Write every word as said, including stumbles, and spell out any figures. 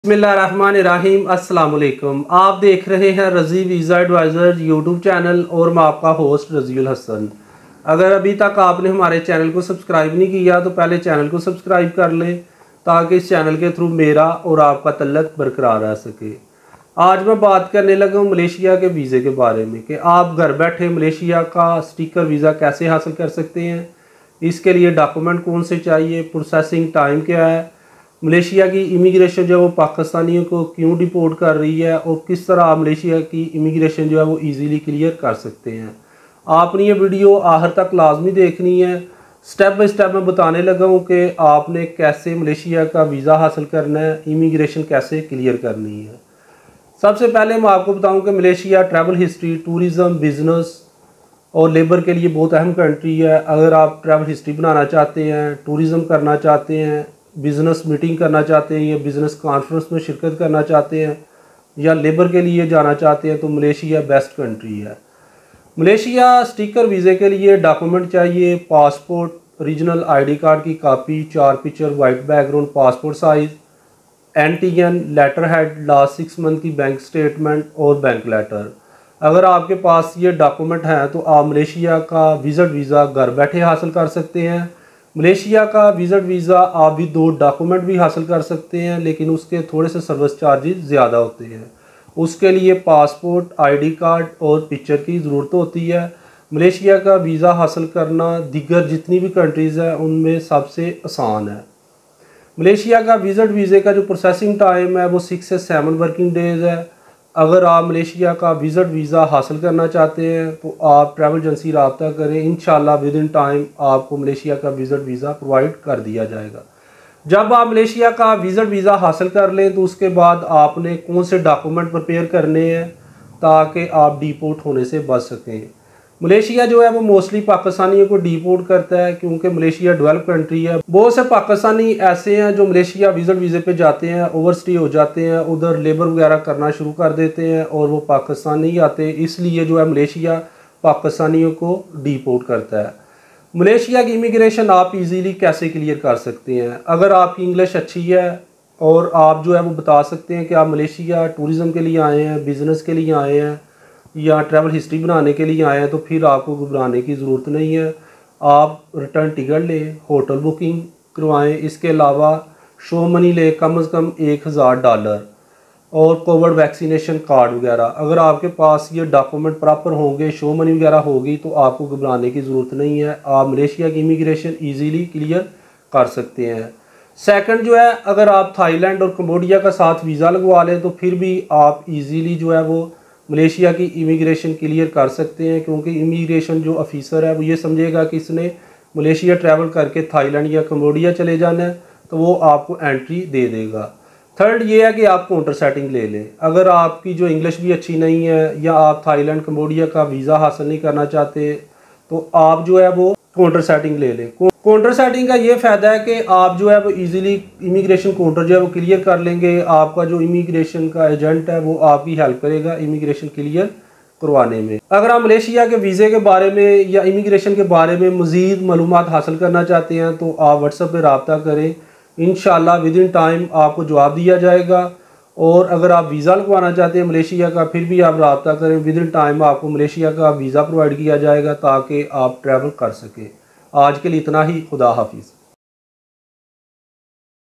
बिस्मिल्लाहिर्रहमानिर्रहीम। अस्सलाम वालेकुम। आप देख रहे हैं रज़ी वीज़ा एडवाइज़र यूट्यूब चैनल और मैं आपका होस्ट रज़ीउल हसन। अगर अभी तक आपने हमारे चैनल को सब्सक्राइब नहीं किया तो पहले चैनल को सब्सक्राइब कर लें ताकि इस चैनल के थ्रू मेरा और आपका तल्लक बरकरार रह सके। आज मैं बात करने लगा हूँ मलेशिया के वीज़े के बारे में कि आप घर बैठे मलेशिया का स्टिकर वीज़ा कैसे हासिल कर सकते हैं, इसके लिए डॉक्यूमेंट कौन से चाहिए, प्रोसेसिंग टाइम क्या है, मलेशिया की इमिग्रेशन जो है वो पाकिस्तानियों को क्यों डिपोर्ट कर रही है और किस तरह आप मलेशिया की इमिग्रेशन जो है वो इजीली क्लियर कर सकते हैं। आपने ये वीडियो आखिर तक लाजमी देखनी है। स्टेप बाय स्टेप मैं बताने लगा हूँ कि आपने कैसे मलेशिया का वीज़ा हासिल करना है, इमिग्रेशन कैसे क्लियर करनी है। सबसे पहले मैं आपको बताऊँ कि Malaysia travel history, tourism, business और लेबर के लिए बहुत अहम कंट्री है। अगर आप ट्रैवल हिस्ट्री बनाना चाहते हैं, टूरिज़म करना चाहते हैं, बिज़नेस मीटिंग करना चाहते हैं या बिज़नेस कॉन्फ्रेंस में शिरकत करना चाहते हैं या लेबर के लिए जाना चाहते हैं तो मलेशिया बेस्ट कंट्री है। मलेशिया स्टिकर वीज़े के लिए डॉक्यूमेंट चाहिए, पासपोर्ट, रीजनल आईडी कार्ड की कॉपी, चार picture, white background, passport size, N T N, letter head, last six month की बैंक स्टेटमेंट और बैंक लेटर। अगर आपके पास ये डॉक्यूमेंट हैं तो आप मलेशिया का विज़िट वीज़ा घर बैठे हासिल कर सकते हैं। मलेशिया का विज़िट वीज़ा आप भी दो डॉक्यूमेंट भी हासिल कर सकते हैं, लेकिन उसके थोड़े से सर्विस चार्जेस ज़्यादा होते हैं। उसके लिए पासपोर्ट, आईडी कार्ड और पिक्चर की ज़रूरत होती है। मलेशिया का वीज़ा हासिल करना दीगर जितनी भी कंट्रीज़ हैं उनमें सबसे आसान है। मलेशिया का विज़िट वीज़े का जो प्रोसेसिंग टाइम है वो सिक्स से सेवन वर्किंग डेज़ है। अगर आप मलेशिया का विज़िट वीज़ा हासिल करना चाहते हैं तो आप ट्रैवल एजेंसी रब्ता करें, इंशाल्लाह विद इन टाइम आपको मलेशिया का विज़िट वीज़ा प्रोवाइड कर दिया जाएगा। जब आप मलेशिया का विज़िट वीज़ा हासिल कर लें तो उसके बाद आपने कौन से डॉक्यूमेंट प्रिपेयर करने हैं ताकि आप डिपोर्ट होने से बच सकें। मलेशिया जो है वो मोस्टली पाकिस्तानियों को डिपोर्ट करता है क्योंकि मलेशिया डेवलप कंट्री है। बहुत से पाकिस्तानी ऐसे हैं जो मलेशिया विज़िट वीज़े पे जाते हैं, ओवर स्टे हो जाते हैं, उधर लेबर वगैरह करना शुरू कर देते हैं और वो पाकिस्तान नहीं आते, इसलिए जो है मलेशिया पाकिस्तानियों को डिपोर्ट करता है। मलेशिया की इमिग्रेशन आप इजीली कैसे क्लियर कर सकते हैं? अगर आपकी इंग्लिश अच्छी है और आप जो है वो बता सकते हैं कि आप मलेशिया टूरिज़म के लिए आए हैं, बिज़नेस के लिए आए हैं या ट्रैवल हिस्ट्री बनाने के लिए आए हैं तो फिर आपको घबराने की ज़रूरत नहीं है। आप रिटर्न टिकट लें, होटल बुकिंग करवाएं, इसके अलावा शो मनी लें, कम अज़ कम एक हज़ार डॉलर और कोविड वैक्सीनेशन कार्ड वगैरह। अगर आपके पास ये डॉक्यूमेंट प्रॉपर होंगे, शो मनी वगैरह होगी तो आपको घबराने की ज़रूरत नहीं है। आप मलेशिया की इमिग्रेशन ईज़िली क्लियर कर सकते हैं। सेकंड जो है, अगर आप थाईलैंड और कम्बोडिया का साथ वीज़ा लगवा लें तो फिर भी आप इजीली जो है वो मलेशिया की इमिग्रेशन क्लियर कर सकते हैं क्योंकि इमिग्रेशन जो ऑफिसर है वो ये समझेगा कि इसने मलेशिया ट्रैवल करके थाईलैंड या कम्बोडिया चले जाना है तो वो आपको एंट्री दे देगा। थर्ड ये है कि आप काउंटर सेटिंग ले लें। अगर आपकी जो इंग्लिश भी अच्छी नहीं है या आप थाईलैंड कम्बोडिया का वीज़ा हासिल नहीं करना चाहते तो आप जो है वो काउंटर सेटिंग ले लें। काउंटर सेटिंग का ये फ़ायदा है कि आप जो है वो इजीली इमिग्रेशन काउंटर जो है वो क्लियर कर लेंगे। आपका जो इमिग्रेशन का एजेंट है वो आपकी हेल्प करेगा इमिग्रेशन क्लियर करवाने में। अगर आप मलेशिया के वीज़े के बारे में या इमिग्रेशन के बारे में मज़ीद मालूमात हासिल करना चाहते हैं तो आप व्हाट्सएप पर रब्ता करें, इंशाल्लाह विद इन टाइम आपको जवाब दिया जाएगा। और अगर आप वीज़ा लगवाना चाहते हैं मलेशिया का फिर भी आप रब्ता करें, विद इन टाइम आपको मलेशिया का वीज़ा प्रोवाइड किया जाएगा ताकि आप ट्रैवल कर सकें। आज के लिए इतना ही। खुदा हाफिज़।